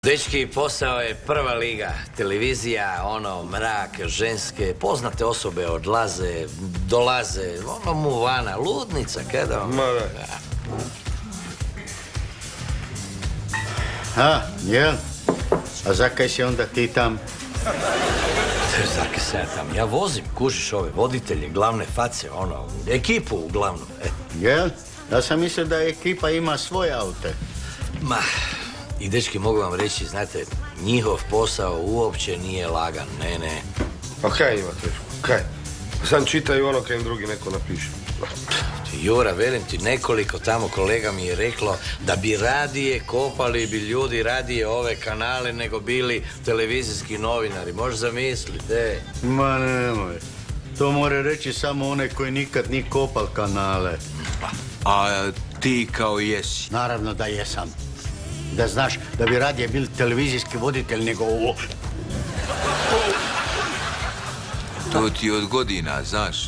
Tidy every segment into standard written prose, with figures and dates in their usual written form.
Dečki, posao je prva liga. Televizija, mrak, ženske, poznate osobe odlaze, dolaze, muvana, ludnica, kada vam... Ma da. A, jel? A zakaj si onda ti tam? Zakaj se ja tam? Ja vozim, kužiš ove voditelje, glavne face, ekipu uglavnom. Jel? Ja sam mislio da ekipa ima svoje aute. Ma, i dečki, mogu vam reći, znate, njihov posao uopće nije lagan, ne. Pa kaj ima teško, kaj? Sam čitaju ono kaj im drugi neko napiše. Jura, velim ti, nekoliko tamo kolega mi je reklo da bi radije kopali bi ljudi radije ove kanale nego bili televizijski novinari. Možeš zamisliti, Ma nemoj. To more reći samo one koji nikad ni kopal kanale. A ti kao jesi? Naravno da jesam. Da znaš, da bi radije bili televizijski voditelj nego ovo. To ti od godina, znaš?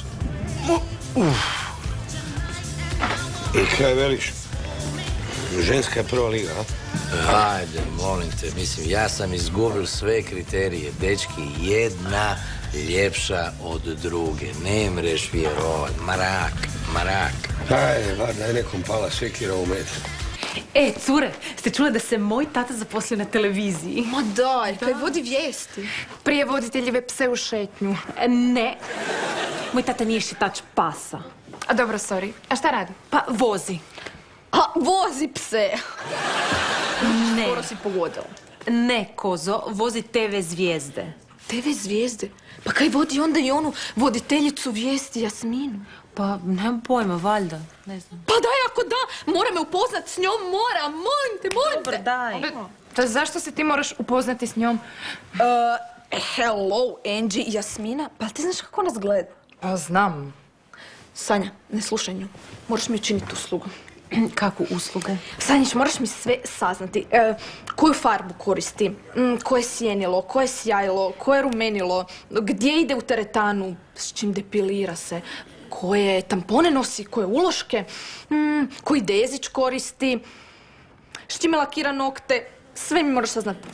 I kaj veliš? Ženska je prva liga, a? Ajde, molim te, mislim, ja sam izgubil sve kriterije. Dečki, jedna ljepša od druge. Ne mreš vjerovat. Marak. Ajde, da je nekom pala sekira u med. Cure, ste čule da se moj tata zaposlio na televiziji? Ma daj, kaj vodi vijesti. Prije voditeljive pse u šetnju. Ne, moj tata nije šetač pasa. A dobro, sorry. A šta radi? Pa vozi. A, vozi pse. Ne. Skoro si pogodila. Ne, kozo, vozi TV zvijezde. TV zvijezde? Pa kaj vodi onda i onu voditeljicu vijesti Jasminu? Pa, nemam pojma, valjda, ne znam. Pa daj, ako da, moram me upoznat s njom, molim te. Dobro, daj. Pa zašto se ti moraš upoznati s njom? Hello, Angie, Jasmina, pa ti znaš kako nas gleda? Pa znam. Sanja, ne slušaj nju. Moraš mi učiniti uslugu. Kakvu uslugu? Sanjić, moraš mi sve saznati. Koju farbu koristi, koje sjenilo, koje sjajilo, koje rumenilo, gdje ide u teretanu, s čim depilira se, koje tampone nosi, koje uloške, koji dezić koristi, s čime lakira nokte, sve mi moraš saznati.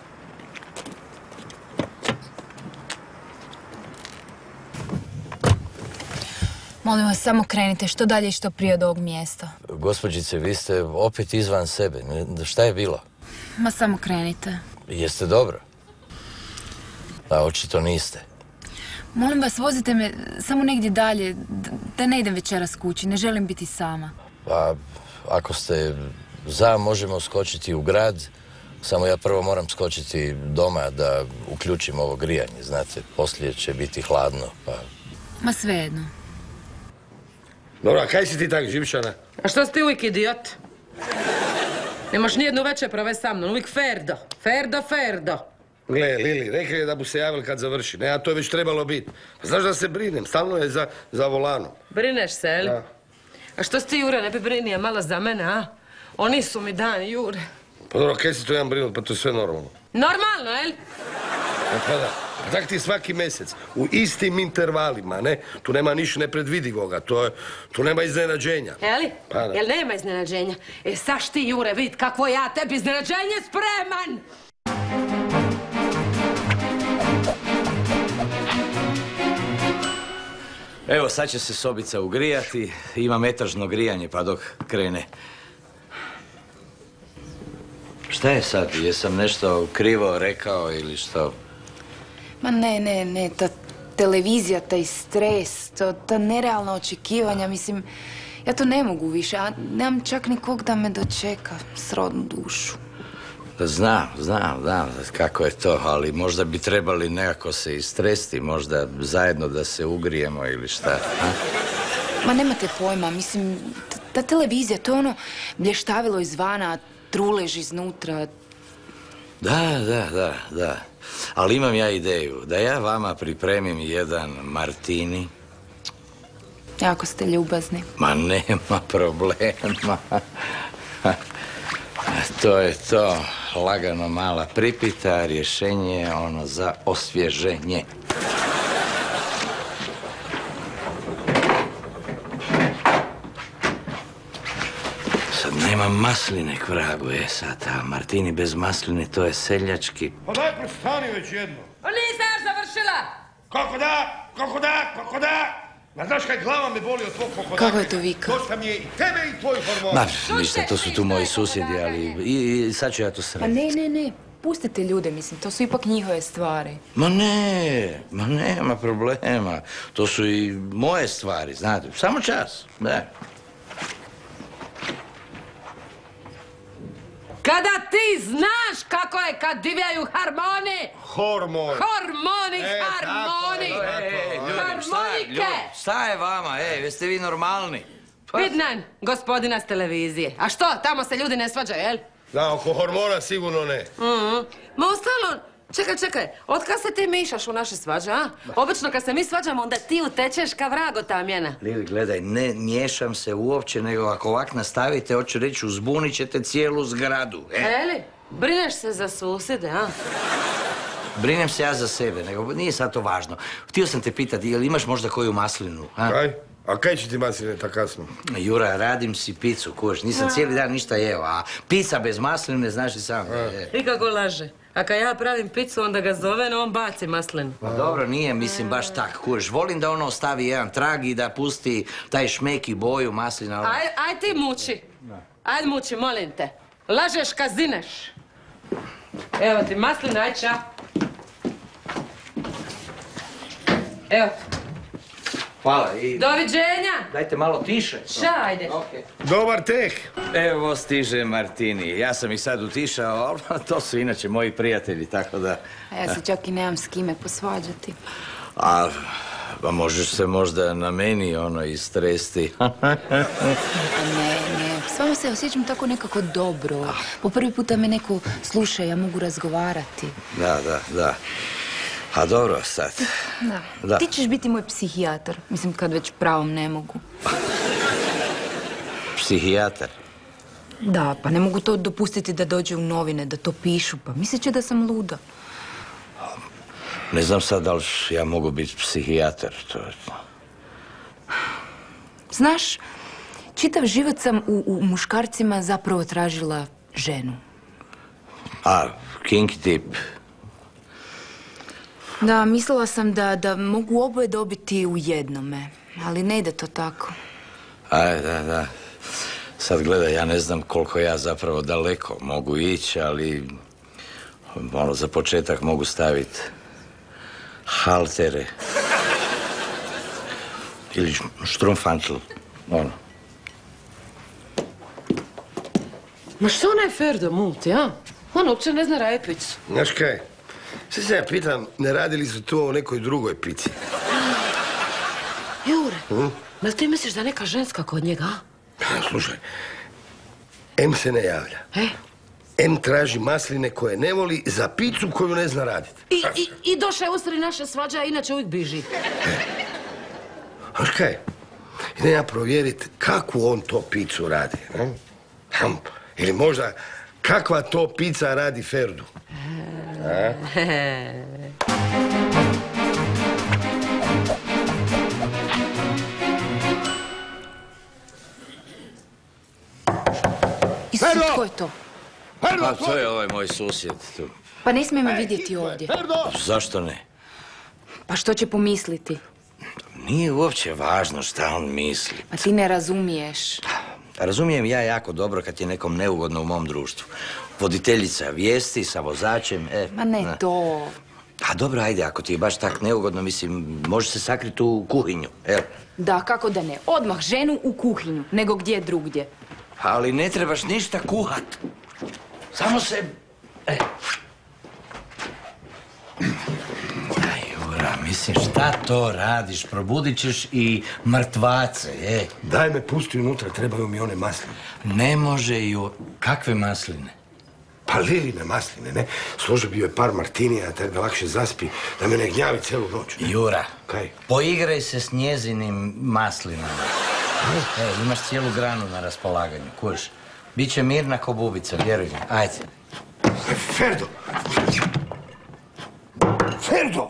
Molim vas, samo krenite što dalje i što prije od ovog mjesta. Gospođice, vi ste opet izvan sebe. Šta je bilo? Ma samo krenite. Jeste dobro? A očito niste. Molim vas, vozite me samo negdje dalje, da ne idem večeras kući, ne želim biti sama. Pa, ako ste za, možemo skočiti u grad. Samo ja prvo moram skočiti doma da uključim ovo grijanje, znate, poslije će biti hladno, pa... Ma svejedno. Dobro, a kaj si ti tak, Živšana? A što si ti uvijek idiot? Nemaš nijednu večer provesti sa mnom, uvijek Ferdo. Gle, Lili, rekli je da bu se javili kad završi, ne, a to je već trebalo biti. Pa znaš da se brinem, stalno je za volanom. Brineš se, jel? Da. A što si ti, Jure, ne bi brinija malo za mene, a? Oni su mi dani, Jure. Pa dobro, kaj si to jedan brinut, pa to je sve normalno. Normalno, jel? Pa da, pa tak ti svaki mjesec, u istim intervalima, ne? Tu nema niš nepredvidivoga, tu nema iznenađenja. Jeli? Pa da. Jel nema iznenađenja? Saš ti, Jure, vid kakvo ja tebi iznenađenje spreman! Evo, sad će se sobica ugrijati. Imam etažno grijanje, pa dok krene. Šta je sad? Jesam nešto krivo rekao ili što? Ma ne, ta televizija, taj stres, ta nerealna očekivanja, mislim, ja to ne mogu više, a nemam čak nikog da me dočeka, srodnu dušu. Znam kako je to, ali možda bi trebali nekako se istresti, možda zajedno da se ugrijemo ili šta, a? Ma nemate pojma, mislim, ta televizija, to je ono blještavilo izvana, trulež iznutra. Da. Ali imam ja ideju da ja vama pripremim jedan martini. Jako ste ljubazni. Ma nema problema. To je to. Lagano mala pripita, rješenje za osvježenje. Sad nema Nema masline k vragu, sad, a Martini bez masline, to je seljački. Pa daj prestani već jedno. Pa nisam još završila! Kako da? Ma znaš kaj glava me boli od tvog kokodaka? Kako je to vika? Dosta mi je i tebe i tvoju hormonu. Ma, ništa, to su tu moji susjedi, ali i sad ću ja to Pa srediti. ne. Pustite ljude, mislim, to su ipak njihove stvari. Ma nema problema. To su i moje stvari, znate. Samo čas, da. Kada ti znaš kako je kad divljaju harmoni! Hormon. Harmoni! Harmonike! Šta je vama, jeste vi normalni? Vidnan, gospodina s televizije. A što, tamo se ljudi ne svađaju, jel? Da, oko hormona sigurno ne. Ma ostalo, čekaj, otkad se ti mišaš u naše svađe, a? Obično kad se mi svađamo, onda ti utečeš ka vrago tamjena. Lili, gledaj, ne miješam se uopće, nego ako ovak nastavite, hoću reći, uzbunit ćete cijelu zgradu. Eli, brineš se za susjede, a? Brinem se ja za sebe, nego nije sad to važno. Htio sam te pitati, jel imaš možda koju maslinu, a? Kaj? A kaj će ti masline tak kasno? Jura, radim si picu, kuš, nisam cijeli dan ništa jeo, a pizza bez masline, znaš li sam. I kako laže. A kad ja pravim picu, onda ga zove, on baci maslinu. Pa dobro, nije, mislim, baš tak, kuš. Volim da ono ostavi jedan trag i da pusti taj šmek i boju maslina. Aj ti muči. Ajde muči, molim te. Lažeš kad zineš. Evo ti maslina, aj ča. Evo. Hvala i... Doviđenja. Dajte malo tiše. Ša, ajde. Dobar tek. Evo stiže Martini. Ja sam ih sad utišao, ali to su inače moji prijatelji, tako da... A ja se čak i nemam s kime posvađati. A možeš se možda na meni istresti. Ne. S vama se osjećam tako nekako dobro. Po prvi puta me neko sluša, ja mogu razgovarati. Da. A dobro sad. Da. Ti ćeš biti moj psihijatar. Mislim, kad već pravom ne mogu. Psihijatar? Da, pa ne mogu to dopustiti da dođe u novine, da to pišu, pa mislit će da sam luda. Ne znam sad da li ja mogu biti psihijatar. Znaš, čitav život sam u muškarcima zapravo tražila ženu. A, kinky tip. Da, mislila sam da mogu oboje dobiti u jednome, ali ne ide to tako. Da. Sad gledaj, ja ne znam koliko ja zapravo daleko mogu ići, ali za početak mogu staviti haltere. Ili štrumfantl, Ma što onaj Ferdo multi, a? On uopće ne zna repicu. Znaš kaj? Sve se ja pitam, ne radili su tu o nekoj drugoj pici? Jure, jel ti misliš da neka ženska kod njega, a? Slušaj, M se ne javlja. M traži masline koje ne voli za picu koju ne zna raditi. I došao je usred naše svađe, a inače uvijek biži. Znaš kaj? Idem ja provjerit kakvu on to picu radi. Ili možda kakva to pizza radi Ferdu. Isuse, tko je to? Pa to je ovaj moj susjed tu. Pa ne smije me vidjeti ovdje. Zašto ne? Pa što će pomisliti? Nije uopće važno šta on misli. Pa ti ne razumiješ. Razumijem ja jako dobro kad je nekom neugodno u mom društvu. Voditeljica vijesti sa vozačem, Ma ne to. A dobro, ajde, ako ti je baš tak neugodno, mislim, može se sakriti u kuhinju, evo. Da, kako da ne. Odmah ženu u kuhinju, nego gdje drugdje. Ali ne trebaš ništa kuhat. Samo se... Jura, mislim, šta to radiš? Probudit ćeš i mrtvace, Daj me, pusti unutra, trebaju mi one masline. Ne može Kakve masline? Pa Liline masline, ne? Složio bi joj par martinija da lakše zaspi, da me ne gnjavi celu noć. Jura, kaj? Poigraj se s njezinim maslinama. Imaš cijelu granu na raspolaganju, kuš. Biće mirna ko bubica, vjeruj mi. Ajde. Ferdo! Ferdo!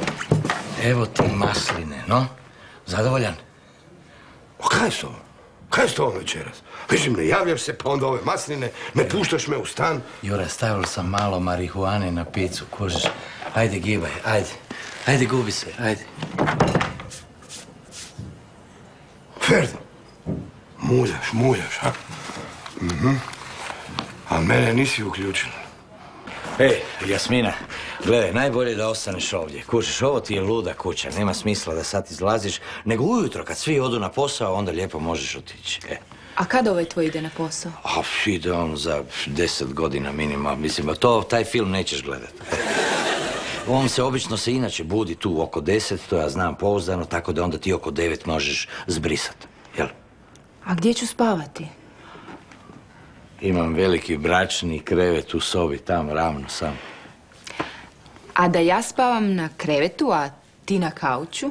Evo ti masline, no? Zadovoljan? O kaj su ovo? Kaj je s tobom večeras? Mislim, ne javljaš se, pa onda ove masline, ne puštaš me u stan. Jure, stavili sam malo marihuane na picu, kužiš. Ajde, gibaj, ajde. Ajde, gubi se, ajde. Ferdo, muljaš, ha? Ali mene nisi uključila. Ej, Jasmina, gledaj, najbolje da ostaneš ovdje. Kužiš, ovo ti je luda kuća, nema smisla da sad izlaziš, nego ujutro kad svi odu na posao, onda lijepo možeš otići. A kad ovaj tvoj ide na posao? A ide on za 10 godina minimalno, mislim, a taj film nećeš gledat. On se obično inače budi tu oko 10, to ja znam pouzdano, tako da onda ti oko 9 možeš zbrisat, jel? A gdje ću spavati? Imam veliki bračni krevet u sobi, tamo ravno sam. A da ja spavam na krevetu, a ti na kauču?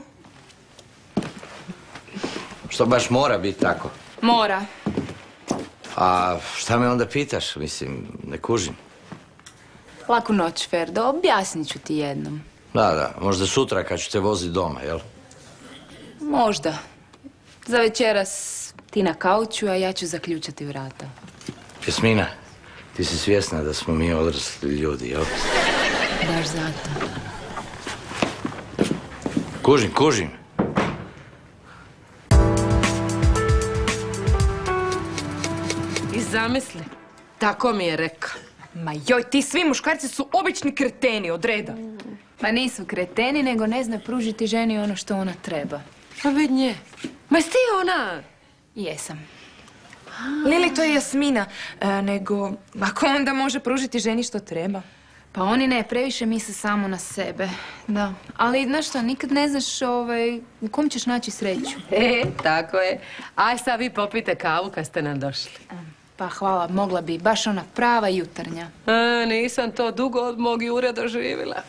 Što baš mora biti tako? Mora. A šta me onda pitaš, mislim, ne kužim. Laku noć, Ferdo, objasnit ću ti jednom. Da, možda sutra kad ću te voziti doma, jel? Možda. Za večeras ti na kauču, a ja ću zaključati vrata. Jasmina, ti si svjesna da smo mi odrasli ljudi, jel? Baš zato. Kužim. I zamisli, tako mi je rekao. Ma joj, ti svi muškarci su obični kreteni od reda. Ma nisu kreteni, nego ne zna pružiti ženi ono što ona treba. Pa vid nje. Ma jesi ti ona? Jesam. Lili, to je Jasmina. Nego, ako onda može pružiti ženi što treba? Pa oni ne, previše misle samo na sebe. Da. Ali, znaš što, nikad ne znaš u kom ćeš naći sreću. Tako je. Aj sad vi popite kavu kad ste nam došli. Pa hvala, mogla bi. Baš ona prava jutarnja. Nisam to dugo od mog Jure doživjela.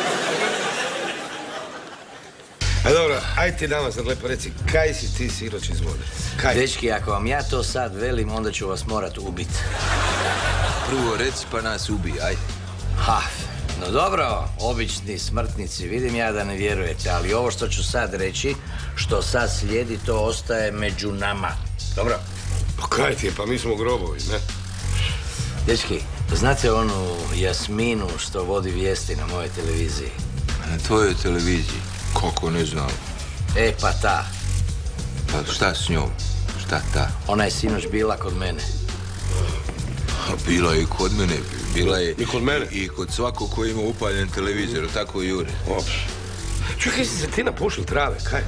A dobro, aj ti nama sad lepo reci, kaj si ti siroć iz vode? Kaj? Dečki, ako vam ja to sad velim, onda ću vas morat ubit. Prvo reci pa nas ubij, ajde. Ha, no dobro, obični smrtnici, vidim ja da ne vjerujete, ali ovo što ću sad reći, što sad slijedi, to ostaje među nama. Dobro? Pa kaj ti je, pa mi smo grobovi, ne? Dečki, znate onu Jasminu što vodi vijesti na mojoj televiziji? Na tvojoj televiziji? Kako ne znam? Pa ta. Pa šta s njom? Šta ta? Ona je sinoć bila kod mene. Bila je i kod mene. Bila je i kod mene. I kod svakog koji ima upaljen televizor, tako i Jure. Čekaj, si se ti napušil trave, kaj?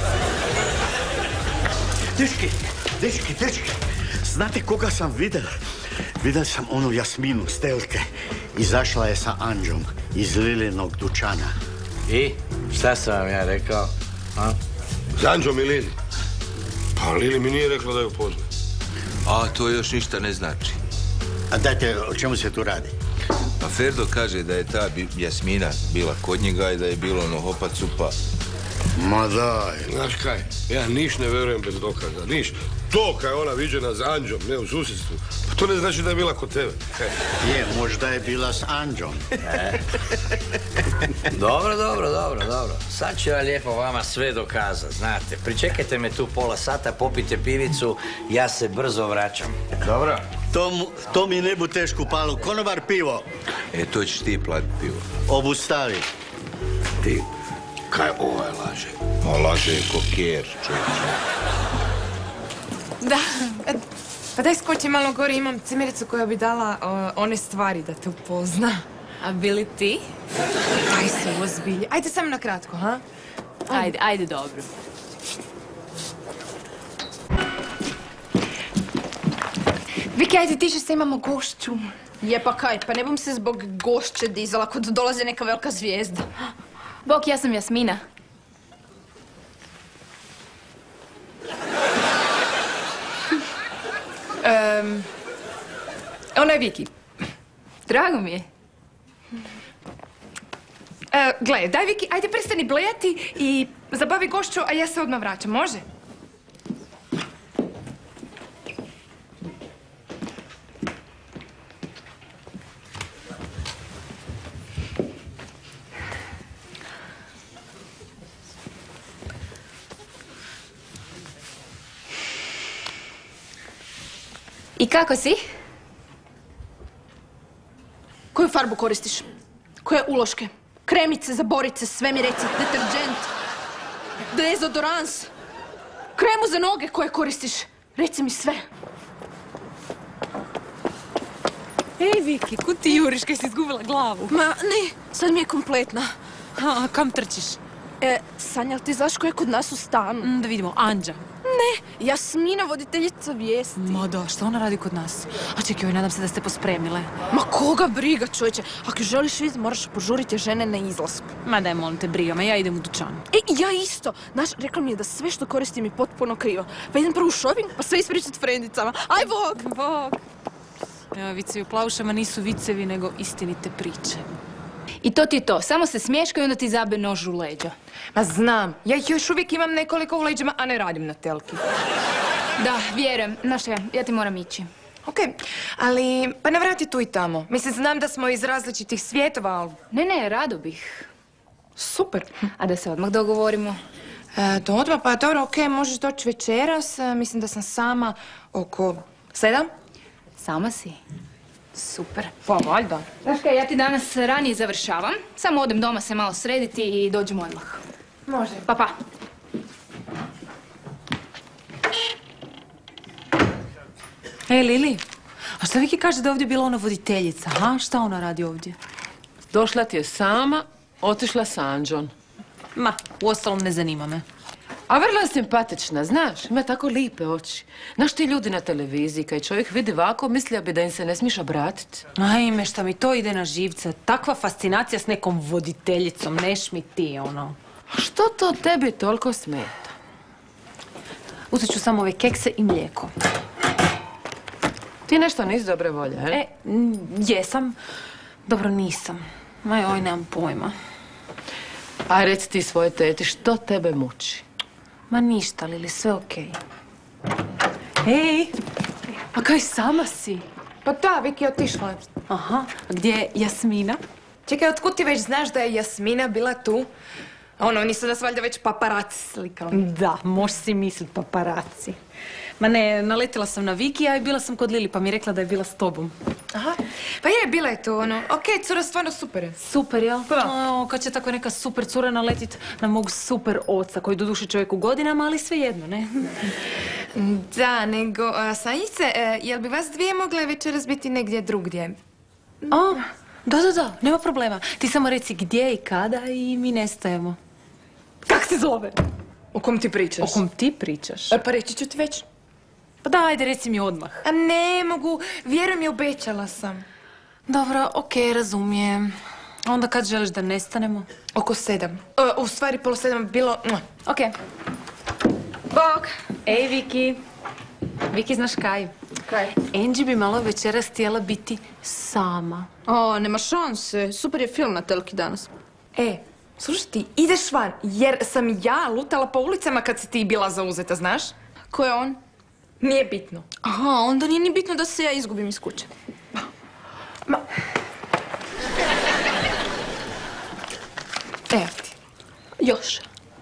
Dečki, znate koga sam videl? Videl sam onu Jasminu s Telke. Izašla je sa Anđom iz Lilinog dućana. I? Šta sam vam ja rekao? S Anđom i Lili. Pa Lili mi nije rekla da ju pozna. A to još ništa ne znači. A dajte, o čemu se tu radi? Pa Ferdo kaže da je ta Jasmina bila kod njega i da je bilo ono hopacu pa... Ma daj. Znaš kaj, ja niš ne verujem bez dokaza, niš. To kaj je ona viđena s Anđom, ne u susjedstvu, pa to ne znači da je bila kod tebe. Je, možda je bila s Anđom. Dobro. Sad ću ja lijepo vama sve dokazat, znate. Pričekajte me tu pola sata, popite pivicu, ja se brzo vraćam. Dobro? To mi ne bu teško palo. Konobar pivo. To ćeš ti platit pivo. Obustavi. Ti, kaj ovaj laže? Ma laže ko kjer, čovječe. Da, pa daj skoči malo gore, imam cimericu koja bi dala one stvari da te upozna. A bili ti? Daj se ozbilje. Ajde samo na kratko, ha? Ajde, dobro. Viki, ajde, tiše se, imamo gošću. Je pa kaj, pa ne bom se zbog gošće dizala kod dolaze neka velika zvijezda. Bok, ja sam Jasmina. Ona je Viki. Drago mi je. Gle, daj Viki, ajde prestani blejati i zabavi gošću, a ja se odmah vraćam, može? I kako si? Koju farbu koristiš? Koje uloške? Kremice za borice, sve mi reci, deterđent, dezodorans, kremu za noge koje koristiš. Reci mi sve. Ej, Viki, kud ti juriš kaj si izgubila glavu? Ma ne, sad mi je kompletna. A kam trčiš? Sanja, ti znaš ko je kod nas u stanu? Da vidimo, Anđa. Ne, Jasmina, voditeljica vijesti. Ma da, šta ona radi kod nas? A čekaj, nadam se da ste pospremile. Ma koga briga, čovječe. Ako želiš vidjeti, moraš požuriti žene na izlasku. Ma daj, molim te, briga me, ja idem u dućan. Ja isto. Znaš, rekla mi je da sve što koristim je potpuno krivo. Pa idem prvo u shopping, pa sve ispričat frendicama. Aj, bog! Bog! Evo, vicevi u plavušama nisu vicevi, nego istinite priče. I to ti je to. Samo se smješka i onda ti zabe nož u leđa. Ma znam, ja ih još uvijek imam nekoliko u leđima, a ne radim na telki. Da, vjerujem. Znaš šta, ja ti moram ići. Okej, ali pa navrati tu i tamo. Mislim, znam da smo iz različitih svjetova, ali... Ne, rado bih. Super. A da se odmah dogovorimo. To odmah, pa dobro, okej, možeš doći večeras. Mislim da sam sama oko 7. Sama si. Super, pa valjda. Znaš kaj, ja ti danas ranije završavam. Samo odem doma se malo srediti i dođem odmah. Može. Pa. Ej, Lili, a šta Viki kaže da je ovdje bila ona voditeljica, ha? Šta ona radi ovdje? Došla ti je sama, otišla s Anđom. Ma, uostalom ne zanima me. A vrlo je simpatična, znaš, ima tako lipe oči. Znaš ti ljudi na televiziji, kad čovjek vidi ovako, mislio bi da im se ne smiješ obratiti. Ajme, šta mi to ide na živce. Takva fascinacija s nekom voditeljicom, neš mi ti, ono. A što to tebi toliko smeta? Uzet ću samo ove kekse i mlijeko. Ti nešto nisi dobre volje, he? Jesam. Dobro, nisam. Oj, nemam pojma. A reci ti svoje teti, što tebe muči? Ma ništa, Lili, sve okej. Ej, a kaj sama si? Pa da, Viki je otišla. Aha, a gdje je Jasmina? Čekaj, otkud ti već znaš da je Jasmina bila tu? Nisu nas valjda već paparaci slikali. Da, možeš si mislit paparaci. Ma ne, naletila sam na Vikija i bila sam kod Lili, pa mi je rekla da je bila s tobom. Aha, pa je, bila je tu, okej, cura stvarno super je. Super, jel? Pa da. Kad će tako neka super cura naletit na mog super oca, koji doduše čovjek u godinama, ali svejedno, ne? Da, nego, Sanjice, jel bi vas dvije mogle večeras biti negdje drugdje? Da, nema problema. Ti samo reci gdje i kada i mi nestajemo. Kak se zove? O kom ti pričaš? O kom ti pričaš? Pa reći ću ti već. Pa da, ajde, reci mi odmah. A ne mogu, vjeruj mi, obećala sam. Dobro, okej, razumijem. Onda kad želiš da nestanemo? Oko 7. U stvari, pola 7 bilo... Okej. Bog! Ej, Viki. Viki, znaš kaj? Kaj? Angie bi malo večeras htjela biti sama. Nema šanse. Super je film na telki danas. Slušaj ti, ideš van, jer sam ja lutala po ulicama kad si ti bila zauzeta, znaš? Ko je on? Nije bitno. Aha, onda nije ni bitno da se ja izgubim iz kuće. Evo ti. Još.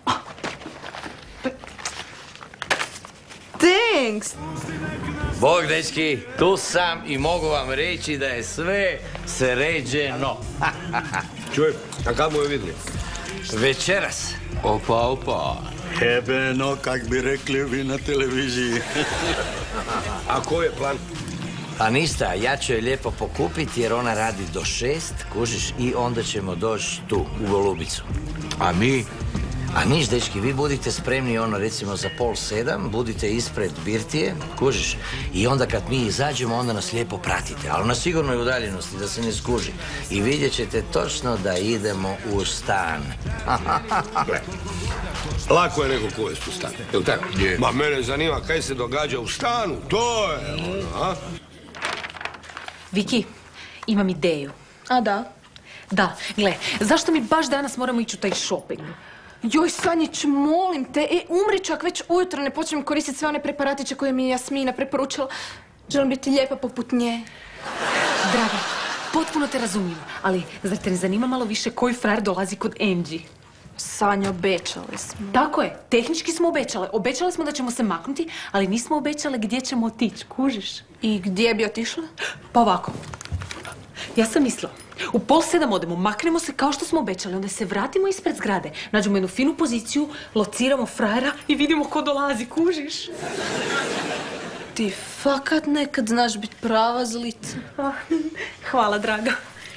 Thanks! Bog, dečki, tu sam i mogu vam reći da je sve sređeno. Čuj, a kad mu je vidli? Večeras. Opa. Hebeno, kak bi rekli vi na televiziji. A koji je plan? A ništa, ja ću je lijepo pokupiti jer ona radi do 6, kužiš, i onda ćemo doći tu, u Golubicu. A mi? A niš, dečki, vi budite spremni recimo za 6:30, budite ispred birtije, kužiš, i onda kad mi izađemo, onda nas lijepo pratite, ali na sigurnoj udaljenosti, da se ne skuži. I vidjet ćete točno da idemo u stan. Lako je neko uvesti u stan, jel tako? Je. Ma mene zanima kaj se događa u stanu, to je a? Viki, imam ideju. A da? Da, gle, zašto mi baš danas moramo ići u taj shopping? Joj, Sanjić, molim te, umri čak već ujutro ne počnem koristiti sve one preparatiće koje mi je Jasmina preporučila. Želim biti lijepa poput nje. Draga, potpuno te razumijem, ali zar te ne zanima malo više koji frajer dolazi kod Angie? Sanja, obećali smo. Tako je, tehnički smo obećale. Obećale smo da ćemo se maknuti, ali nismo obećale gdje ćemo otići, kužiš? I gdje bi otišla? Pa ovako. Ja sam mislila, u 6:30 odemo, maknemo se kao što smo obećali, onda se vratimo ispred zgrade, nađemo jednu finu poziciju, lociramo frajera i vidimo ko dolazi, kužiš? Ti fakat nekad znaš biti prava zlica. Hvala, draga.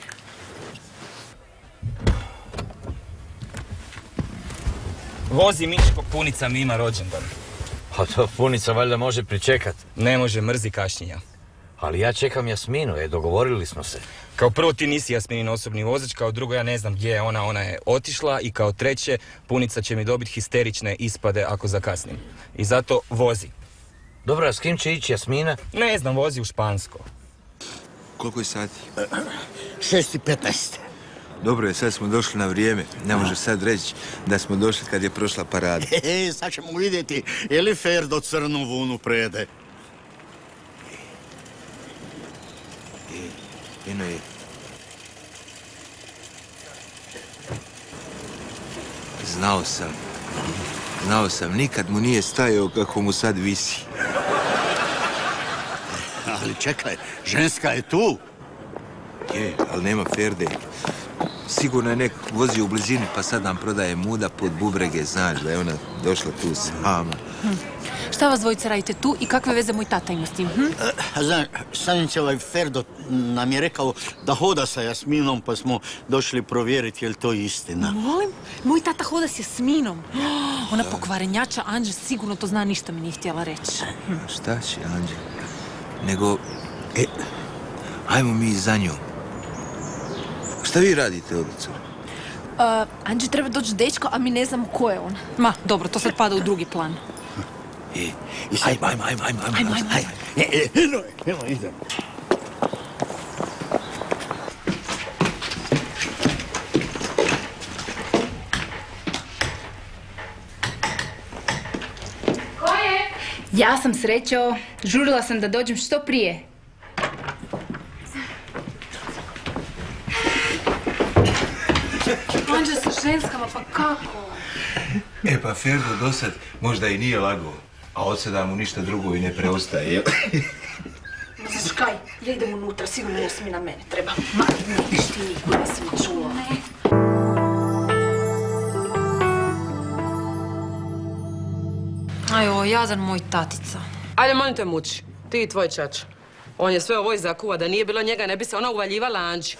Vozi Miško, Punica mi ima rođendan. A to Punica valjda može pričekat. Ne može, mrzi kašnjenja. Ali ja čekam Jasminu, dogovorili smo se. Kao prvo ti nisi Jasminin osobni vozač, kao drugo ja ne znam gdje je ona je otišla i kao treće Punica će mi dobiti histerične ispade ako zakasnim. I zato vozi. Dobro, a s kim će ići Jasmina? Ne znam, vozi u Špansko. Koliko je sati? 6:15. Dobro je, sad smo došli na vrijeme. Ne može sad reći da smo došli kad je prošla parada. Sad ćemo vidjeti je li Ferdo crnu vunu prede. Eno je. Znao sam, nikad mu nije stajao kako mu sad visi. Ali čekaj, ženska je tu. Je, ali nema Ferde. Sigurno je nek vozio u blizini pa sad nam prodaje muda pod bubrege, znaš da je ona došla tu sama. Šta vas dvojica radite tu i kakve veze moj tata ima s tim? Znaš, Sanjić, Ferdo nam je rekao da hoda sa Jasminom pa smo došli provjeriti je li to istina. Molim? Moj tata hoda s Jasminom. Ona pokvarenjača Anđe sigurno to zna, ništa mi nije htjela reći. Šta će, Anđe? Nego, ajmo mi za njom. Šta vi radite, Odico? Anđe treba doći dečko, a mi ne znamo ko je on. Ma, dobro, to sad pada u drugi plan. Ajmo. Idemo. Ko je? Ja sam Srećo. Žurila sam da dođem što prije. Anđe sa ženskama, pa kako? Pa Ferdo dosad možda i nije lagao, a od sada mu ništa drugo i ne preostaje, jel? Znaš kaj, ja idem unutra, sigurno Jasmina mene treba. Ma, neš ti niko, ja sam čula. Ajo, jadan moj tatica. Ajde, molim te muči, ti i tvoj čač. On je sve ovo izakuva, da nije bilo njega ne bi se ona uvaljivala Anđi.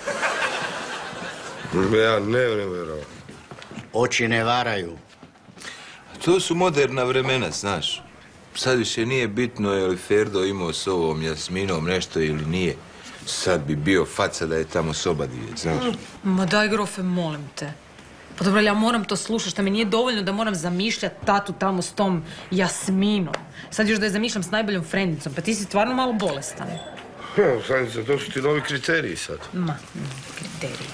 Ja ne vjerujem. Oči ne varaju. To su moderna vremena, znaš. Sad više nije bitno je li Ferdo imao s ovom Jasminom nešto ili nije. Sad bi bio faca da je tamo soba dvije, znaš. Ma daj, grofe, molim te. Pa dobro, ja moram to slušati, što mi nije dovoljno da moram zamišljati tatu tamo s tom Jasminom. Sad još da je zamišljam s najboljom frendicom, pa ti si stvarno malo bolestan. Sanica, to su ti novi kriteriji sad. Ma, kriteriji.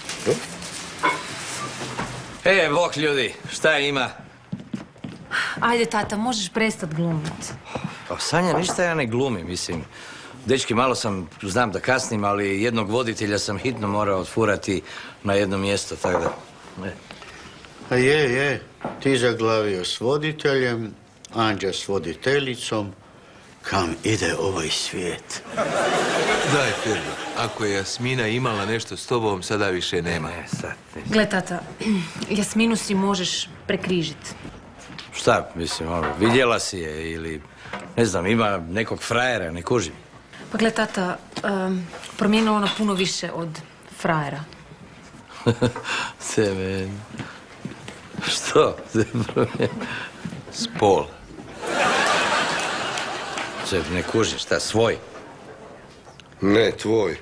Bok ljudi, šta ima? Ajde, tata, možeš prestat glumit. Pa Sanja, ništa ja ne glumim, mislim. Dečki, malo znam da kasnim, ali jednog voditelja sam hitno morao odfurati na jedno mjesto, tako da... A je. Ti zaglavio s voditeljem, Anđa s voditeljicom. Kam ide ovaj svijet? Daj, Ferdo, ako je Jasmina imala nešto s tobom, sada više nema. Gle, tata, Jasminu si možeš prekrižit. Šta, mislim, vidjela si je ili, ne znam, ima nekog frajera, ne kužim. Pa gle, tata, promijenila ona puno više od frajera. Semen. Što? Spol. Ne kužim, šta, svoj? Ne, tvoj.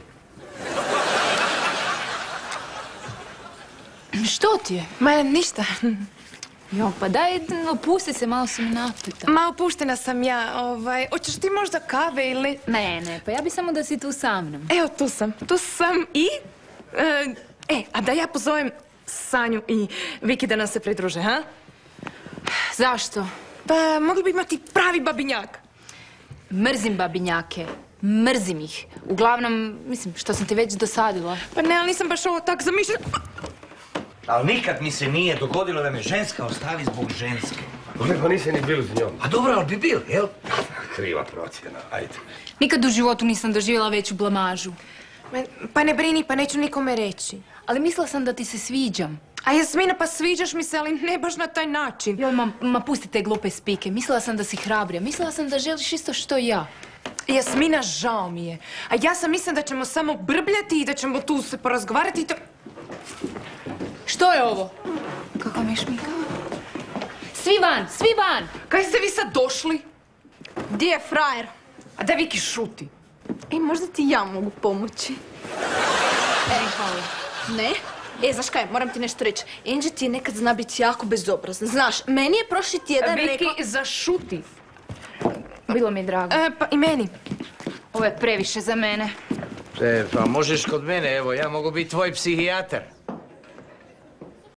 Što ti je? Ma ništa. Jo, pa daj, opusti se, malo si mi napita. Ma opuštena sam ja, hoćeš ti možda kave ili... Ne, pa ja bi samo da si tu sa mnom. Evo, tu sam i... a da ja pozovem Sanju i Viki da nam se pridruže, ha? Zašto? Pa mogli bi imati pravi babinjak. Mrzim babinjake. Mrzim ih. Uglavnom, mislim, što sam ti već dosadila. Pa ne, ali nisam baš ovo tak zamišljala. Ali nikad mi se nije dogodilo da me ženska ostavi zbog ženske. Pa nisi ni bil s njom. A dobro, ali bi bil, jel? Kriva procjena, ajde. Nikad u životu nisam doživjela veću blamažu. Pa ne brini, pa neću nikome reći. Ali mislila sam da ti se sviđam. A Jasmina, pa sviđaš mi se, ali ne baš na taj način. Joj, ma pusti te glupe spike. Mislila sam da si hrabrija. Mislila sam da želiš isto što i ja. Jasmina, žao mi je. A ja sam mislila da ćemo samo brbljati i da ćemo tu se porazgovarati i to... Što je ovo? Kako mi je šminka? Svi van, svi van! Kaj ste vi sad došli? Gdje je frajer? A da Viki šuti. Možda ti ja mogu pomoći. Hvala. Ne? Znaš kaj, moram ti nešto reći. Angie ti nekad zna biti jako bezobrazna. Znaš, meni je prošli tjedan rekla... Viki, zašuti. Bilo mi je drago. Pa i meni. Ovo je previše za mene. Pa možeš kod mene, evo, ja mogu biti tvoj psihijatar.